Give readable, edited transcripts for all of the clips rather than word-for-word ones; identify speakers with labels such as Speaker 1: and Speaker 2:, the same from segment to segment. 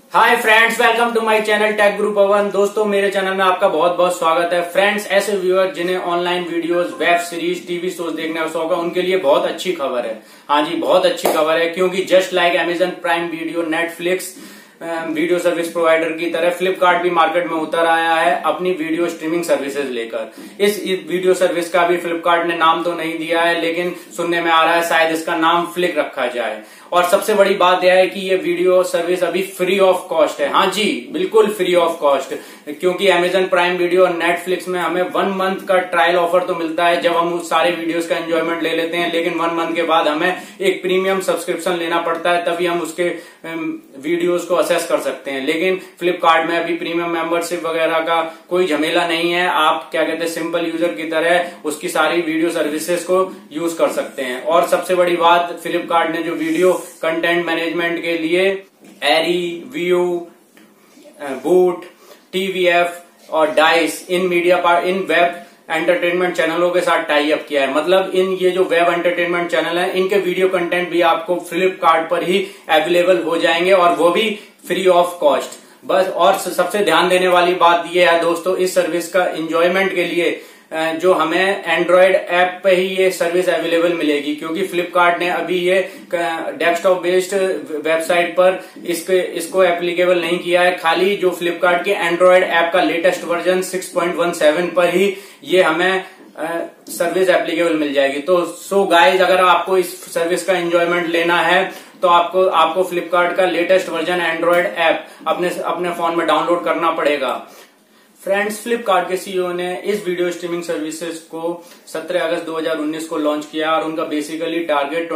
Speaker 1: Hi friends, welcome to my channel Tech Guru Pavan. दोस्तों, मेरे channel में आपका बहुत बहुत स्वागत है। फ्रेंड्स, ऐसे व्यूअर जिन्हें online videos, web series, TV shows देखने का शौक है, उनके लिए बहुत अच्छी खबर है। हाँ जी, बहुत अच्छी खबर है, क्योंकि just like Amazon Prime video, Netflix video service provider की तरह फ्लिपकार्ट भी मार्केट में उतर आया है अपनी वीडियो स्ट्रीमिंग सर्विसेज लेकर। इस वीडियो सर्विस का भी फ्लिपकार्ट ने नाम तो नहीं दिया है, लेकिन सुनने में आ रहा है शायद इसका नाम फ्लिक रखा जाए। और सबसे बड़ी बात यह है कि ये वीडियो सर्विस अभी फ्री ऑफ कॉस्ट है। हाँ जी, बिल्कुल फ्री ऑफ कॉस्ट, क्योंकि अमेजन प्राइम वीडियो और नेटफ्लिक्स में हमें 1 मंथ का ट्रायल ऑफर तो मिलता है जब हम उस सारे वीडियोस का एंजॉयमेंट ले लेते हैं, लेकिन 1 मंथ के बाद हमें एक प्रीमियम सब्सक्रिप्शन लेना पड़ता है, तभी हम उसके वीडियोस को असेस कर सकते हैं। लेकिन फ्लिपकार्ट में अभी प्रीमियम मेंबरशिप वगैरह का कोई झमेला नहीं है। आप क्या कहते हैं, सिंपल यूजर की तरह उसकी सारी वीडियो सर्विसेज को यूज कर सकते हैं। और सबसे बड़ी बात, फ्लिपकार्ट ने जो वीडियो कंटेंट मैनेजमेंट के लिए एरी, व्यू, बूट, टीवीएफ और डाइस इन वेब एंटरटेनमेंट चैनलों के साथ टाई अप किया है। मतलब ये जो वेब एंटरटेनमेंट चैनल है, इनके वीडियो कंटेंट भी आपको फ्लिपकार्ट पर ही अवेलेबल हो जाएंगे, और वो भी फ्री ऑफ कॉस्ट। बस, और सबसे ध्यान देने वाली बात यह है दोस्तों, इस सर्विस का एंजॉयमेंट के लिए जो हमें एंड्रॉयड ऐप पे ही ये सर्विस अवेलेबल मिलेगी, क्योंकि फ्लिपकार्ट ने अभी ये डेस्कटॉप बेस्ड वेबसाइट पर इसको एप्लीकेबल नहीं किया है। खाली जो फ्लिपकार्ट के एंड्रॉयड ऐप का लेटेस्ट वर्जन 6.17 पर ही ये हमें सर्विस एप्लीकेबल मिल जाएगी। तो सो गाइज, अगर आपको इस सर्विस का एंजॉयमेंट लेना है तो आपको फ्लिपकार्ट का लेटेस्ट वर्जन एंड्रॉयड ऐप अपने फोन में डाउनलोड करना पड़ेगा। फ्रेंड्स, फ्लिपकार्ट के सीईओ ने इस वीडियो स्ट्रीमिंग सर्विसेज को 17 अगस्त 2019 को लॉन्च किया, और उनका basically target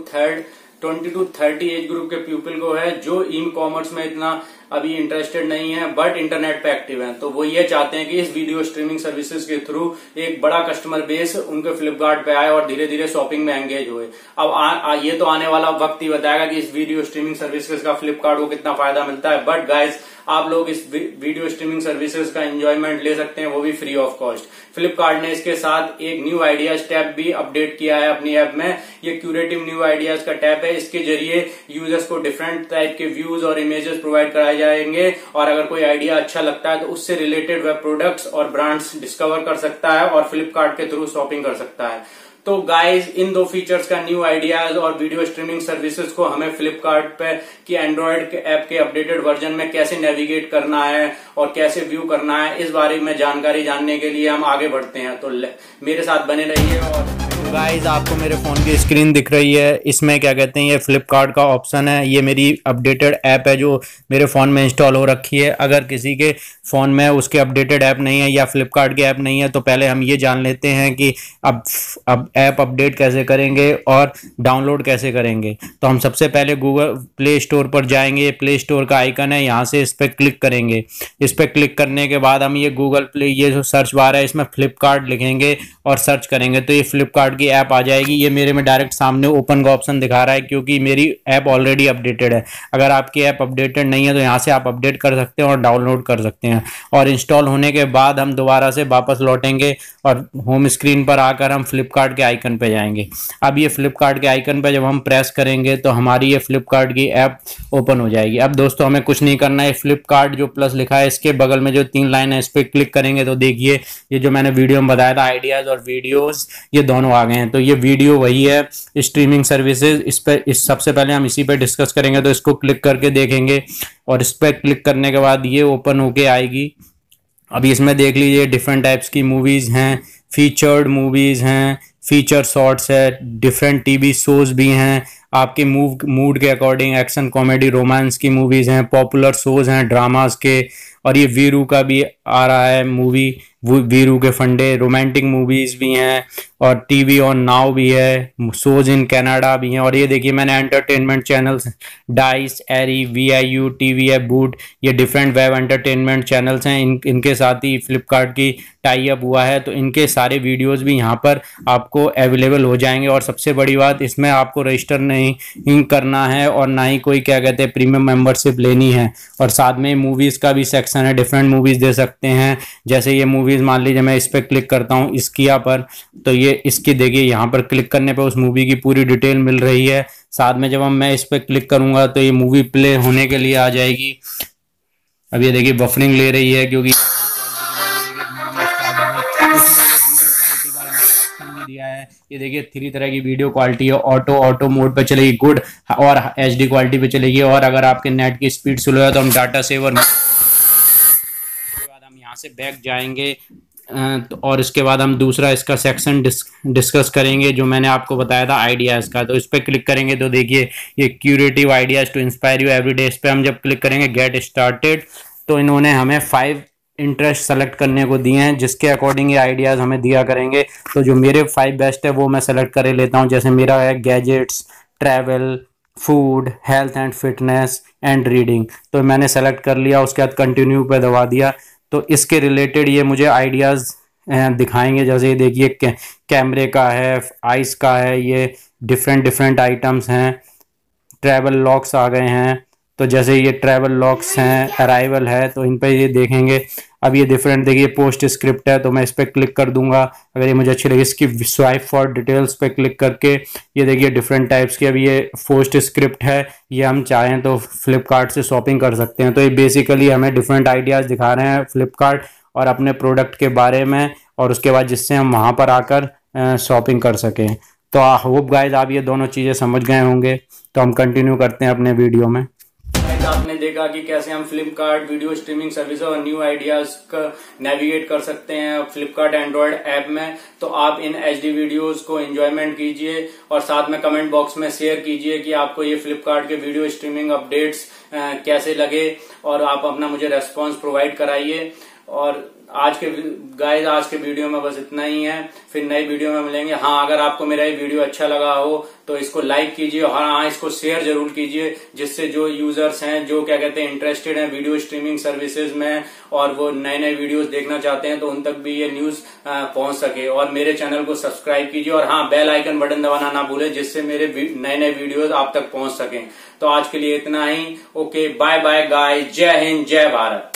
Speaker 1: 20 to 30 age group के पीपल को है, जो ई कॉमर्स में इतना अभी इंटरेस्टेड नहीं है बट इंटरनेट पे एक्टिव है। तो वो ये चाहते हैं कि इस वीडियो स्ट्रीमिंग सर्विसेज के थ्रू एक बड़ा कस्टमर बेस उनके फ्लिपकार्ट पे आए और धीरे धीरे शॉपिंग में एंगेज हुए। अब ये तो आने वाला वक्त ही बताएगा कि इस वीडियो स्ट्रीमिंग सर्विसेज का फ्लिपकार्ट को कितना फायदा मिलता है। बट गाइज, आप लोग इस वीडियो स्ट्रीमिंग सर्विसेज का एंजॉयमेंट ले सकते हैं, वो भी फ्री ऑफ कॉस्ट। फ्लिपकार्ट ने इसके साथ एक न्यू आइडियाज टैब भी अपडेट किया है अपनी ऐप में। ये क्यूरेटिव न्यू आइडियाज का टैब है। इसके जरिए यूजर्स को डिफरेंट टाइप के व्यूज और इमेजेस प्रोवाइड कराए जाएंगे, और अगर कोई आइडिया अच्छा लगता है तो उससे रिलेटेड वेब प्रोडक्ट्स और ब्रांड्स डिस्कवर कर सकता है और फ्लिपकार्ट के थ्रू शॉपिंग कर सकता है। तो गाइज, इन दो फीचर्स का न्यू आइडियाज और वीडियो स्ट्रीमिंग सर्विसेज को हमें फ्लिपकार्ट पे की एंड्रॉयड के ऐप के अपडेटेड वर्जन में कैसे नेविगेट करना है और कैसे व्यू करना है, इस बारे में जानकारी जानने के लिए हम आगे बढ़ते हैं। तो मेरे साथ बने रहिए। और
Speaker 2: गाइस, आपको मेरे फ़ोन की स्क्रीन दिख रही है, इसमें क्या कहते हैं, ये फ्लिपकार्ट का ऑप्शन है। ये मेरी अपडेटेड ऐप है जो मेरे फ़ोन में इंस्टॉल हो रखी है। अगर किसी के फ़ोन में उसके अपडेटेड ऐप नहीं है या फ्लिपकार्ट की ऐप नहीं है, तो पहले हम ये जान लेते हैं कि अब ऐप अपडेट कैसे करेंगे और डाउनलोड कैसे करेंगे। तो हम सबसे पहले गूगल प्ले स्टोर पर जाएंगे। प्ले स्टोर का आइकन है, यहाँ से इस पर क्लिक करेंगे। इस पर क्लिक करने के बाद हम ये गूगल प्ले, ये जो सर्च बार है, इसमें फ्लिपकार्ट लिखेंगे और सर्च करेंगे तो ये फ्लिपकार्ट की ऐप आ जाएगी। ये मेरे में डायरेक्ट सामने ओपन का ऑप्शन दिखा रहा है, क्योंकि मेरी ऐप ऑलरेडी अपडेटेड है। अगर आपकी ऐप अपडेटेड नहीं है तो यहाँ से आप अपडेट कर सकते हैं और डाउनलोड कर सकते हैं। और इंस्टॉल होने के बाद हम दोबारा से वापस लौटेंगे और होम स्क्रीन पर आकर हम फ्लिपकार्ट के आइकन पे जाएंगे। अब ये फ्लिपकार्ट के आइकन पे जब हम प्रेस करेंगे तो हमारी ये फ्लिपकार्ट की ऐप ओपन हो जाएगी। अब दोस्तों, हमें कुछ नहीं करना है। फ्लिपकार्ट जो प्लस लिखा है, इसके बगल में जो 3 लाइन है, इस पर क्लिक करेंगे तो देखिए ये जो मैंने वीडियो में बताया था, आइडियाज और वीडियोस, ये दोनों आ गए हैं। तो ये वीडियो वही है, स्ट्रीमिंग सर्विसेज। इस सबसे पहले हम इसी पे डिस्कस करेंगे। तो इसको क्लिक करके देखेंगे और इस पर क्लिक करने के बाद ये ओपन होके आएगी। अभी इसमें देख लीजिए, डिफरेंट टाइप्स की मूवीज हैं, फीचर्ड मूवीज हैं, फीचर शॉर्ट्स है, डिफरेंट टीवी शोज भी हैं, आपके मूड के अकॉर्डिंग एक्शन, कॉमेडी, रोमांस की मूवीज हैं, पॉपुलर शोज हैं ड्रामास के, और ये वीरू का भी आ रहा है मूवी, वीरू के फंडे। रोमांटिक मूवीज भी हैं और टीवी ऑन नाउ भी है, शोज इन कनाडा भी हैं। और ये देखिए, मैंने entertainment channels, Dice, Arre, VIU, TVF, Voot, ये डिफरेंट वेब एंटरटेनमेंट चैनल्स हैं। इनके साथ ही फ्लिपकार्ट की टाई अप हुआ है, तो इनके सारे वीडियोस भी यहाँ पर आपको अवेलेबल हो जाएंगे। और सबसे बड़ी बात, इसमें आपको रजिस्टर नहीं करना है और ना ही कोई क्या कहते हैं प्रीमियम मेंबरशिप लेनी है। और साथ में मूवीज का भी सेक्शन है, डिफरेंट मूवीज दे सकते हैं। जैसे ये मूवी मूवीज, मान लीजिए मैं इस पर क्लिक करता हूँ इसकिया पर, तो ये इसकी देखिए यहाँ पर क्लिक करने पे उस मूवी की पूरी डिटेल मिल रही है। साथ में जब मैं इस पर क्लिक करूंगा तो ये मूवी प्ले होने के लिए आ जाएगी। अब ये देखिए बफरिंग ले रही है क्योंकि दिया है। ये देखिए 3 तरह की वीडियो क्वालिटी है, ऑटो मोड पे चलेगी गुड, और HD क्वालिटी पे चलेगी। और अगर आपके नेट की स्पीड स्लो है तो हम डाटा सेवर, उसके बाद हम यहाँ से बैक जाएंगे और इसके बाद हम दूसरा इसका सेक्शन डिस्कस करेंगे जो मैंने आपको बताया था आइडियाज़ का। तो इस पर क्लिक करेंगे तो देखिए ये curative ideas to inspire you every day, इस पर हम जब क्लिक करेंगे गेट स्टार्टेड, तो इन्होंने हमें 5 इंटरेस्ट सेलेक्ट करने को दिए हैं जिसके अकॉर्डिंग ये आइडियाज़ हमें दिया करेंगे। तो जो मेरे 5 बेस्ट है वो मैं सेलेक्ट कर लेता हूँ। जैसे मेरा है gadgets, travel, food, health and fitness and reading, तो मैंने सेलेक्ट कर लिया। उसके बाद कंटिन्यू पे दबा दिया। तो इसके रिलेटेड ये मुझे आइडियाज़ दिखाएंगे। जैसे ये देखिए कैमरे का है, आइस का है, ये डिफरेंट आइटम्स हैं। ट्रैवल लॉक्स आ गए हैं, तो जैसे ये ट्रैवल लॉक्स हैं, अराइवल है, तो इन पे ये देखेंगे। अब ये डिफरेंट देखिए पोस्ट स्क्रिप्ट है, तो मैं इस पर क्लिक कर दूंगा अगर ये मुझे अच्छी लगी। इसकी स्वाइप फॉर डिटेल्स पे क्लिक करके ये देखिए डिफरेंट टाइप्स की अब ये पोस्ट स्क्रिप्ट है, ये हम चाहें तो फ्लिपकार्ट से शॉपिंग कर सकते हैं। तो ये बेसिकली हमें डिफरेंट आइडियाज़ दिखा रहे हैं फ्लिपकार्ट और अपने प्रोडक्ट के बारे में, और उसके बाद जिससे हम वहाँ पर आकर शॉपिंग कर सकें। तो आई होप गाइज आप ये दोनों चीज़ें समझ गए होंगे। तो हम कंटिन्यू करते हैं अपने वीडियो में।
Speaker 1: आपने देखा कि कैसे हम फ्लिपकार्ट वीडियो स्ट्रीमिंग सर्विस और न्यू आइडियाज का नेविगेट कर सकते हैं फ्लिपकार्ट एंड्रॉयड ऐप में। तो आप इन HD वीडियोस को एंजॉयमेंट कीजिए और साथ में कमेंट बॉक्स में शेयर कीजिए कि आपको ये फ्लिपकार्ट के वीडियो स्ट्रीमिंग अपडेट्स कैसे लगे, और आप अपना मुझे रेस्पॉन्स प्रोवाइड कराइए। और आज के वीडियो में बस इतना ही है, फिर नई वीडियो में मिलेंगे। हाँ, अगर आपको मेरा ये वीडियो अच्छा लगा हो तो इसको लाइक कीजिए और हाँ इसको शेयर जरूर कीजिए, जिससे जो यूजर्स हैं जो क्या कहते हैं इंटरेस्टेड हैं वीडियो स्ट्रीमिंग सर्विसेज में और वो नए वीडियोस देखना चाहते हैं, तो उन तक भी ये न्यूज पहुंच सके। और मेरे चैनल को सब्सक्राइब कीजिए और हाँ बेल आइकन बटन दबाना ना भूले, जिससे मेरे नए वीडियोज आप तक पहुंच सकें। तो आज के लिए इतना ही। ओके, बाय बाय गाइस, जय हिंद, जय भारत।